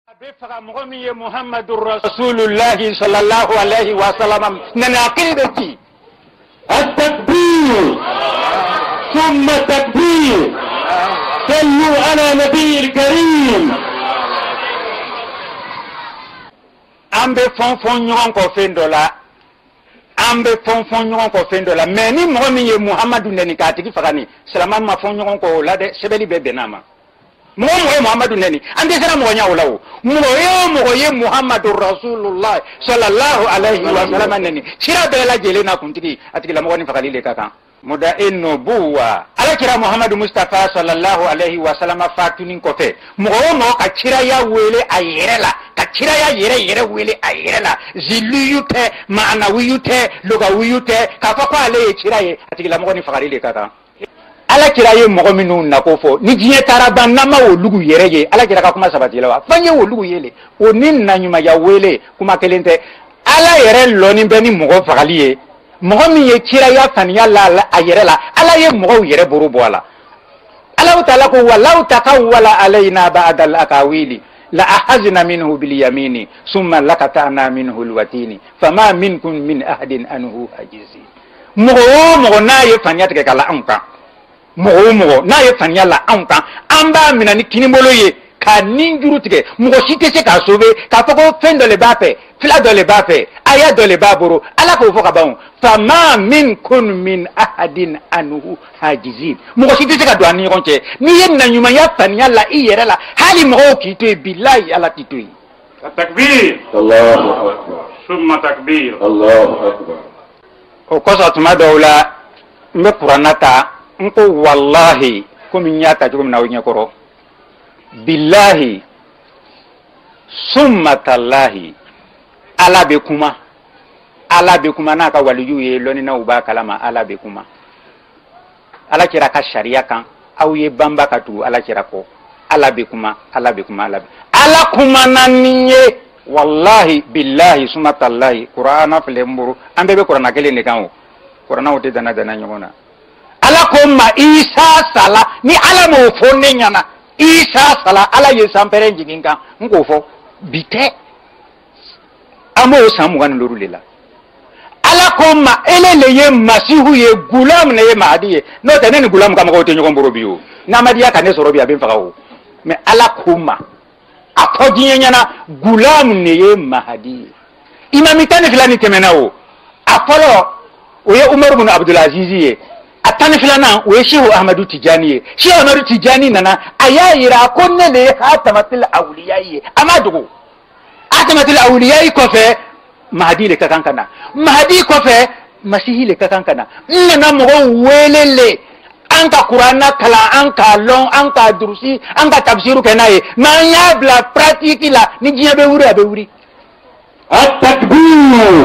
بفق مغمي محمد رسول الله صلى الله عليه وسلم نناقيدتي التكبير ثم التكبير صلوا على نبي الكريم ambe fonfon nyon ko fendola ambe fonfon nyon ko fendola meni mugmi muhammadu neni katiki fakani salama ma fon nyon ko la de sebeli be benama mo muhammadu neni ande sera mo nya wolawo mo ye muhammadu rasulullah sallallahu alaihi wa sallam neni sira be la jele na kuntiki atikila mo woni fakali le kaka muda enno buwa ala kira muhammadu mustafa sallallahu alaihi wa sallam fatuni ko fe mo ka kira ya wele ayerela ka kira ya yere wele ayerela ziluyute maana wiyute luga wiyute ka fa ko ale kira ye atikila mo woni fakali le kaka ala kira ye mogo minu na ko fo ni jiye taraban na ma wo lugu yere ye ala kira ka kuma sabati la wa fanye wo lugu yele o nin na nyuma ya wele kuma kelente ala yere loni beni mogo fagali ye mogo mi ye kira ya faniya la ayere la ala ye mogo yere buru bo ala ala taala ko wallahu taqawwala alaina ba'da al-aqawili la ahazna minhu bil yamini summa lakata'na minhu al-watini fama minkum min ahadin anhu hajizi mogo na ye faniya te kala anka mogo na ye fanya la anka amba mina ni kinibolo ye ka ninjuru tige mogo site se ka sobe ka foko fendo le bape fila do le bape aya do le baburu ala ko foka baun fama minkum min ahadin anhu hajizin mogo site se ka do ani ronche ni ye na nyuma ya fanya la iyere la hali mogo kito billahi ala titoi takbir Allahu akbar summa takbir Allahu akbar o kosa tuma dawla mbe quranata nko wallahi komi nyata jogo na wonya koro billahi summa tallahi ala be kuma na ka waliyu ye loni na uba kalama ala be kuma ala kira ka sharia kan aw ye bamba ka tu ala kira ko ala be kuma ala kuma naniye wallahi billahi summa tallahi qur'ana filemburu ambe be qur'ana kele ne kan o qur'ana wote dana nyona ala ko ma isa sala ni ala mo fonne nyana isa sala ala ye sampere njiginga ngo fo bite amo samu gan lorulela ala ko ma elele ye masihu ye gulam ne ye mahdi no tane ni gulam kam ko te nyoko mborobiyo na madiya kane sorobiya ben fakawo me ala ko ma akodi nyana gulam ne ye mahdi imam tane filani temenao apolo oye umar ibn abdul aziz ye atani filana we shehu ahmadu tijani shehu ahmadu tijani nana ayayira konne le hatamatul awliyai amadugo hatamatul awliyai ko fe mahdi le kakankana mahdi ko fe masihi le kakankana nana mo welele anka qur'ana kala anka long anka durusi anka tafsiru kenaye manya bla pratique la ni jibe wuri التكبير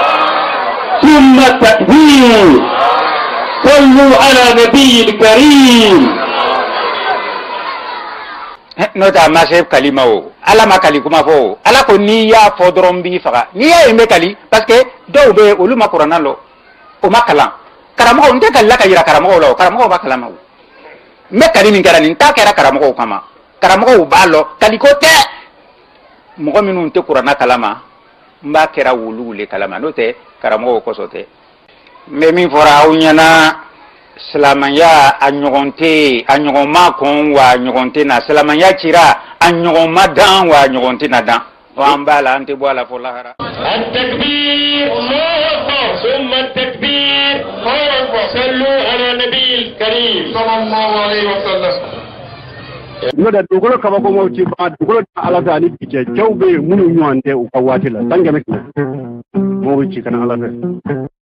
ثم التكبير صلوا على نبي الكريم nota masef kalima o ala makali kuma fo ala ko ni ya fodron bi faga ni ya embe kali parce que do be uluma qur'an lo o makala karamo on te kala kayira karamo lo karamo ba kala ma me kali min garani ta kera karamo kama karamo ba lo kali ko te mo minun te qur'an kalama mba kera wulu le kalama no te karamo ko sote me min fora unyana salamanya anyogonte anyogoma kon wa anyogonte na salamanya chira anyogoma dan wa anyogonte na dan wa mbala ante bwala fo lahara التكبير ثم التكبير صلوا على نبي الكريم صلى الله عليه وسلم no da dogolo kaba ko mawti ba dogolo ala da ni bije jawbe munu nyande o kawatila tangame mo wi ci kana ala